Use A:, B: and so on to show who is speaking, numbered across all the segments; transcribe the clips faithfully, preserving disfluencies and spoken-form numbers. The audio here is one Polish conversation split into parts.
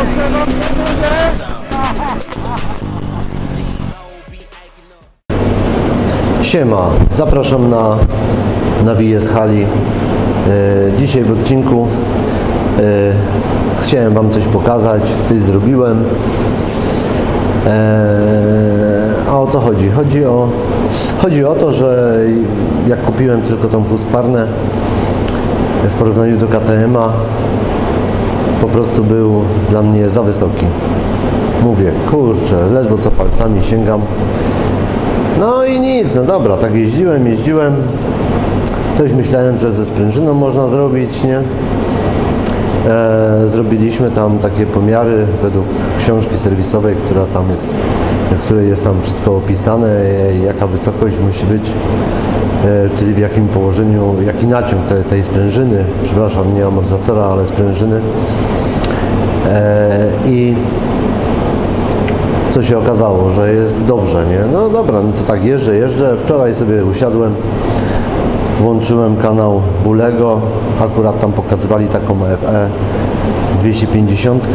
A: Siema, zapraszam na, na wyjazd hali. E, dzisiaj w odcinku e, chciałem Wam coś pokazać, coś zrobiłem. E, a o co chodzi? Chodzi o, chodzi o to, że jak kupiłem tylko tą Husqvarnę w porównaniu do K T M a, po prostu był dla mnie za wysoki. Mówię, kurczę, ledwo co palcami sięgam. No i nic, no dobra, tak jeździłem, jeździłem. Coś myślałem, że ze sprężyną można zrobić, nie? E, zrobiliśmy tam takie pomiary według książki serwisowej, która tam jest, w której jest tam wszystko opisane, jaka wysokość musi być, e, czyli w jakim położeniu, jaki naciąg tej, tej sprężyny, przepraszam, nie amortyzatora, ale sprężyny. E, I co się okazało, że jest dobrze, nie? No dobra, no to tak jeżdżę, jeżdżę. Wczoraj sobie usiadłem, włączyłem kanał Bulego, akurat tam pokazywali taką F E dwieście pięćdziesiąt.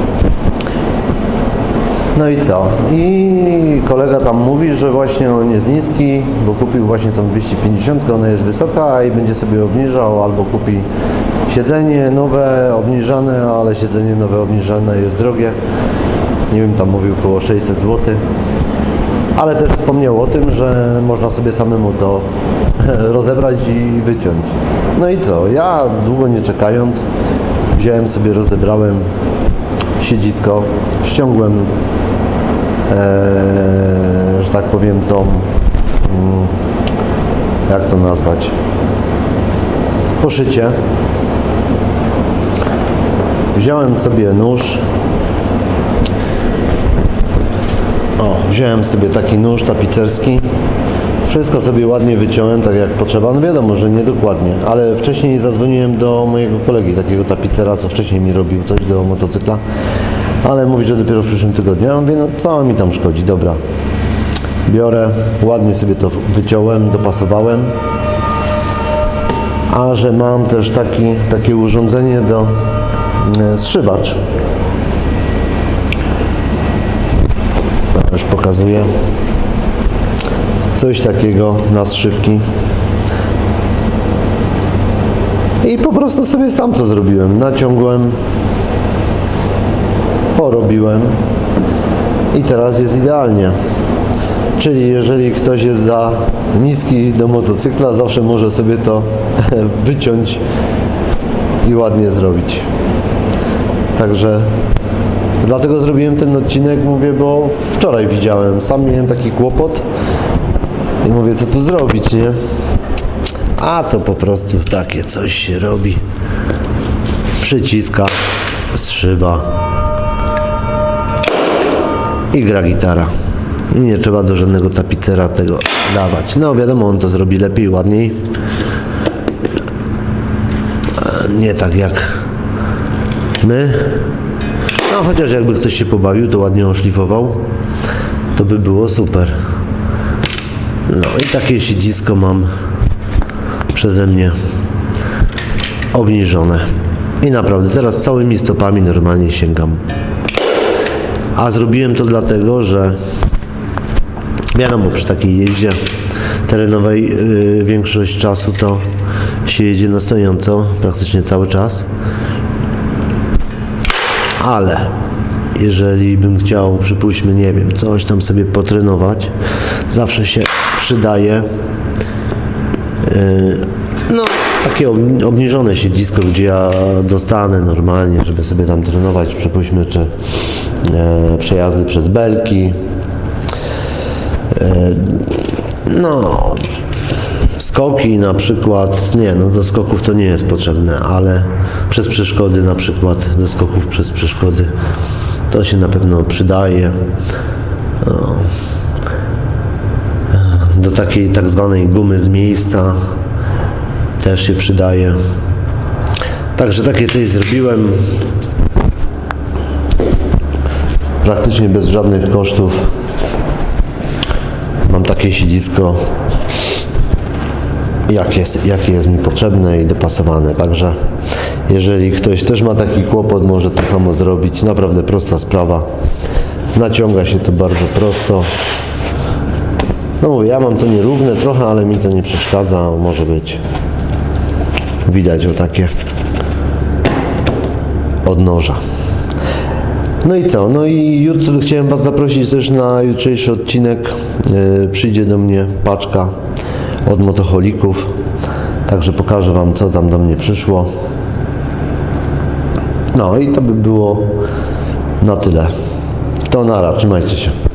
A: No i co? I kolega tam mówi, że właśnie on jest niski, bo kupił właśnie tą dwieście pięćdziesiąt, ona jest wysoka i będzie sobie obniżał, albo kupi siedzenie nowe, obniżane, ale siedzenie nowe, obniżane jest drogie. Nie wiem, tam mówił około sześćset złotych, ale też wspomniał o tym, że można sobie samemu to rozebrać i wyciąć. No i co? Ja długo nie czekając wziąłem sobie, rozebrałem siedzisko, ściągłem, e, że tak powiem, tą, mm, jak to nazwać, poszycie. Wziąłem sobie nóż. O, wziąłem sobie taki nóż tapicerski, wszystko sobie ładnie wyciąłem tak jak potrzeba, no wiadomo, że nie dokładnie, ale wcześniej zadzwoniłem do mojego kolegi, takiego tapicera, co wcześniej mi robił coś do motocykla, ale mówi, że dopiero w przyszłym tygodniu. Ja mówię, no co mi tam szkodzi, dobra, biorę, ładnie sobie to wyciąłem, dopasowałem, a że mam też taki, takie urządzenie do e, zszywacz. Już pokazuję coś takiego na zszywki i po prostu sobie sam to zrobiłem, naciągłem, porobiłem i teraz jest idealnie. Czyli jeżeli ktoś jest za niski do motocykla, zawsze może sobie to wyciąć i ładnie zrobić. Także dlatego zrobiłem ten odcinek, mówię, bo wczoraj widziałem, sam miałem taki kłopot i mówię, co tu zrobić, nie? A to po prostu takie coś się robi. Przyciska, zszywa i gra gitara. I nie trzeba do żadnego tapicera tego dawać. No wiadomo, on to zrobi lepiej, ładniej. Nie tak jak my. No chociaż jakby ktoś się pobawił, to ładnie oszlifował, to by było super. No i takie siedzisko mam przeze mnie obniżone. I naprawdę teraz całymi stopami normalnie sięgam. A zrobiłem to dlatego, że wiadomo, przy takiej jeździe terenowej yy, większość czasu to się jedzie na stojąco, praktycznie cały czas. Ale jeżeli bym chciał, przypuśćmy, nie wiem, coś tam sobie potrenować, zawsze się przydaje yy, no, takie obniżone siedzisko, gdzie ja dostanę normalnie, żeby sobie tam trenować, przypuśćmy, czy yy, przejazdy przez belki. Yy, no, skoki na przykład, nie, no do skoków to nie jest potrzebne, ale przez przeszkody na przykład, do skoków przez przeszkody, to się na pewno przydaje. O. Do takiej tak zwanej gumy z miejsca też się przydaje. Także takie coś zrobiłem. Praktycznie bez żadnych kosztów. Mam takie siedzisko. jak jest, jakie jest mi potrzebne i dopasowane. Także jeżeli ktoś też ma taki kłopot, może to samo zrobić. Naprawdę prosta sprawa. Naciąga się to bardzo prosto. No mówię, ja mam to nierówne trochę, ale mi to nie przeszkadza. Może być. Widać o takie odnoża. No i co? No i jutro chciałem Was zaprosić też na jutrzejszy odcinek. Yy, przyjdzie do mnie paczka od motoholików. Także pokażę Wam, co tam do mnie przyszło. No i to by było na tyle. To nara, trzymajcie się.